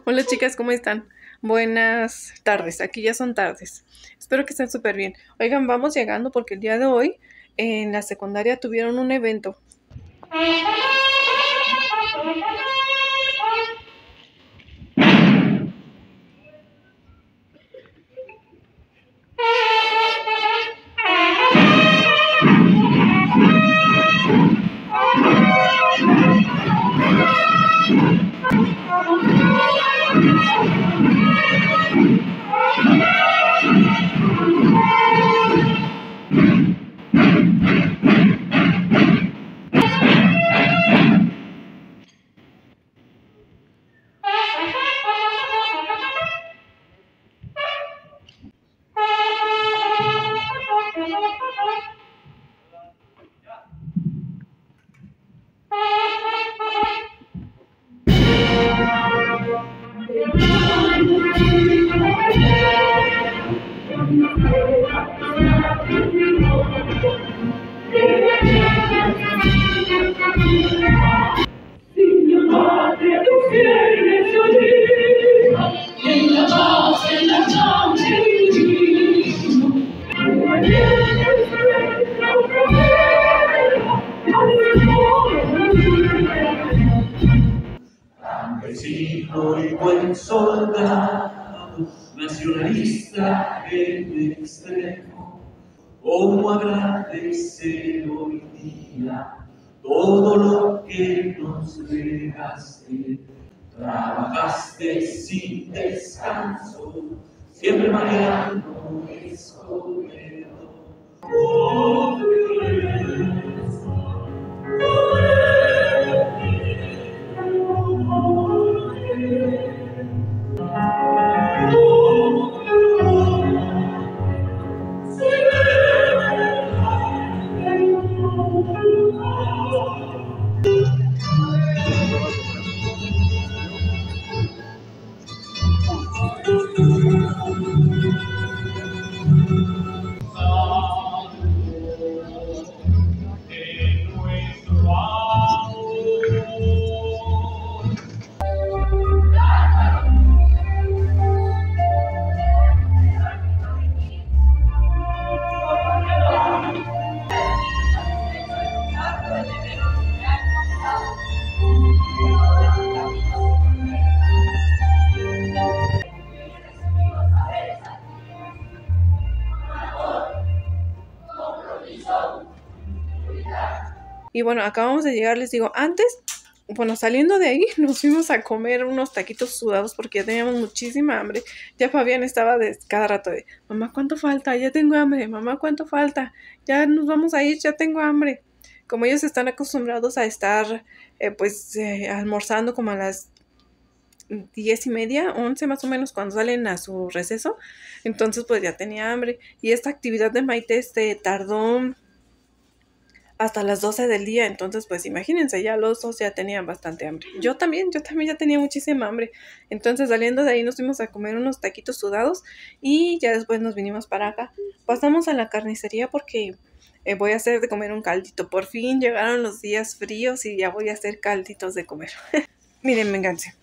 Hola chicas, ¿cómo están? Buenas tardes, aquí ya son tardes. Espero que estén súper bien. Oigan, vamos llegando porque el día de hoy en la secundaria tuvieron un evento. Campesino y buen soldado, nacionalista en extremo, ¿cómo agradecer hoy día todo lo que nos dejaste? Trabajaste sin descanso, siempre mareando escobedo. Y bueno, acabamos de llegar, les digo, antes, bueno, saliendo de ahí nos fuimos a comer unos taquitos sudados porque ya teníamos muchísima hambre. Ya Fabián estaba de cada rato de, mamá, ¿cuánto falta? Ya tengo hambre, mamá, ¿cuánto falta? Ya nos vamos a ir, ya tengo hambre. Como ellos están acostumbrados a estar, almorzando como a las 10:30, 11 más o menos cuando salen a su receso, entonces pues ya tenía hambre. Y esta actividad de Maite tardó hasta las 12 del día, entonces pues imagínense, ya los dos ya tenían bastante hambre. Yo también ya tenía muchísima hambre. Entonces saliendo de ahí nos fuimos a comer unos taquitos sudados y ya después nos vinimos para acá. Pasamos a la carnicería porque voy a hacer de comer un caldito. Por fin llegaron los días fríos y ya voy a hacer calditos de comer. Miren, vénganse.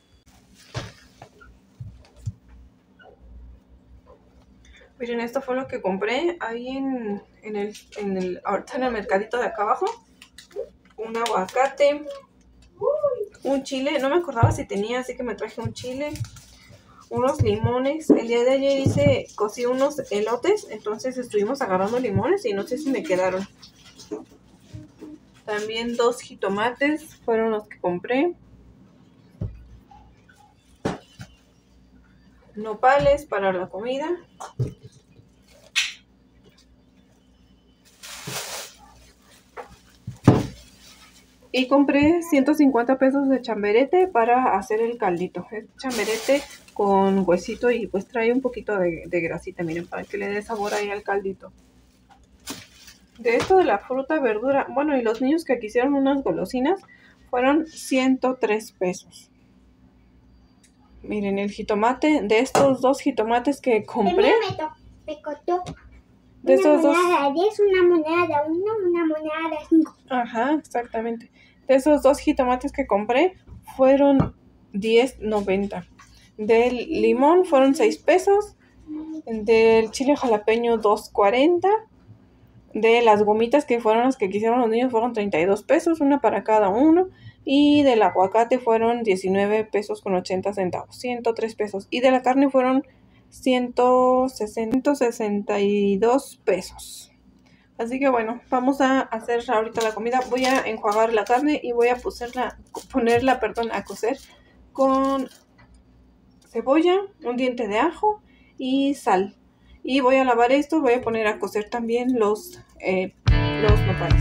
Miren, esto fue lo que compré ahí en el mercadito de acá abajo. Un aguacate, un chile, no me acordaba si tenía, así que me traje un chile, unos limones. El día de ayer cocí unos elotes, entonces estuvimos agarrando limones y no sé si me quedaron. También 2 jitomates fueron los que compré. Nopales para la comida. Y compré 150 pesos de chamberete para hacer el caldito. Es chamberete con huesito y pues trae un poquito de grasita, miren, para que le dé sabor ahí al caldito. De esto de la fruta, verdura, bueno, y los niños que quisieron unas golosinas, fueron 103 pesos. Miren, el jitomate, de estos 2 jitomates que compré. Me costó de estos dos. Una moneda de 10, una moneda de 1, una moneda de 5. Ajá, exactamente. De esos 2 jitomates que compré, fueron $10.90. Del limón fueron 6 pesos. Del chile jalapeño 2.40. De las gomitas, que fueron las que quisieron los niños, fueron 32 pesos, una para cada uno. Y del aguacate fueron 19 pesos con 80 centavos, 103 pesos. Y de la carne fueron 162 pesos. Así que bueno, vamos a hacer ahorita la comida. Voy a enjuagar la carne y voy a ponerla a cocer con cebolla, un diente de ajo y sal. Y voy a lavar esto, voy a poner a cocer también los nopales.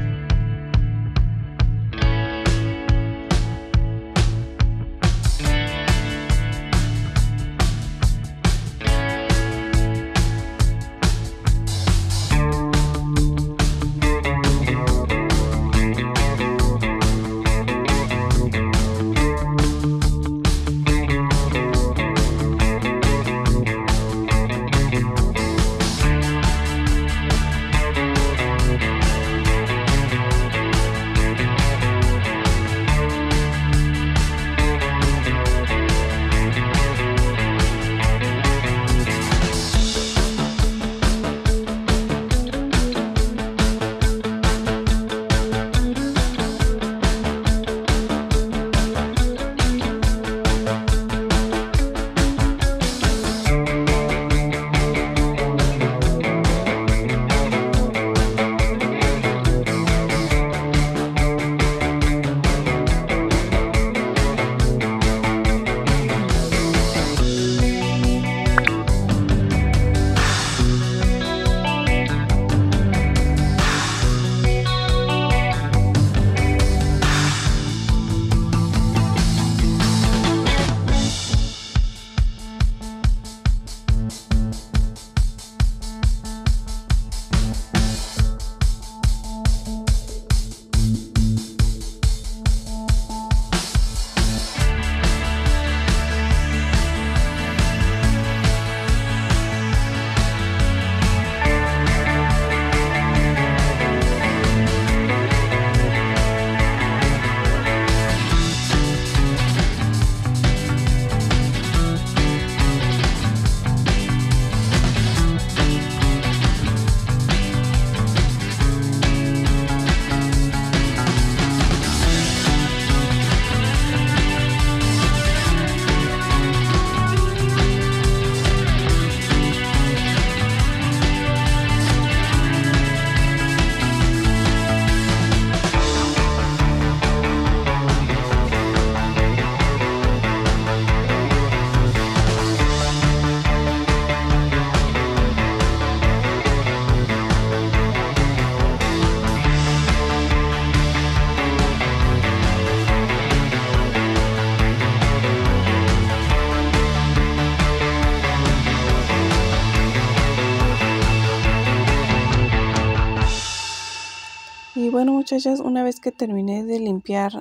Y bueno, muchachas, una vez que terminé de limpiar,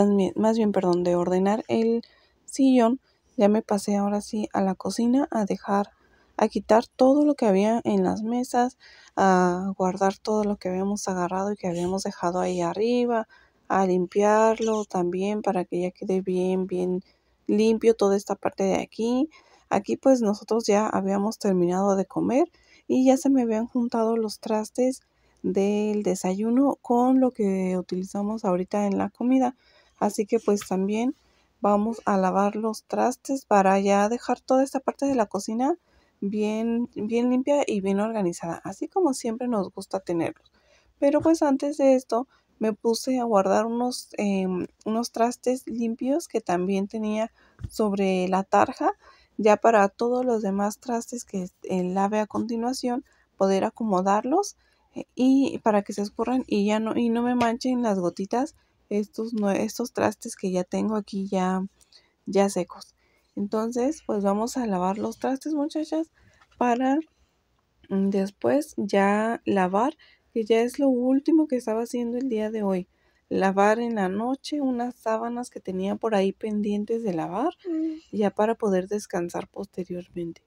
de ordenar el sillón, ya me pasé ahora sí a la cocina a quitar todo lo que había en las mesas, a guardar todo lo que habíamos agarrado y que habíamos dejado ahí arriba, a limpiarlo también para que ya quede bien limpio toda esta parte de aquí. Aquí pues nosotros ya habíamos terminado de comer y ya se me habían juntado los trastes del desayuno con lo que utilizamos ahorita en la comida. Así que pues también vamos a lavar los trastes para ya dejar toda esta parte de la cocina bien limpia y bien organizada, así como siempre nos gusta tenerlos. Pero pues antes de esto me puse a guardar unos trastes limpios que también tenía sobre la tarja, ya para todos los demás trastes que lave a continuación, poder acomodarlos y para que se escurran y no me manchen las gotitas estos trastes que ya tengo aquí ya secos. Entonces pues vamos a lavar los trastes, muchachas, para después ya lavar, que ya es lo último que estaba haciendo el día de hoy. Lavar en la noche unas sábanas que tenía por ahí pendientes de lavar, ya para poder descansar posteriormente.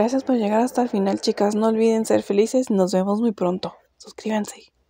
Gracias por llegar hasta el final, chicas. No olviden ser felices. Nos vemos muy pronto. Suscríbanse.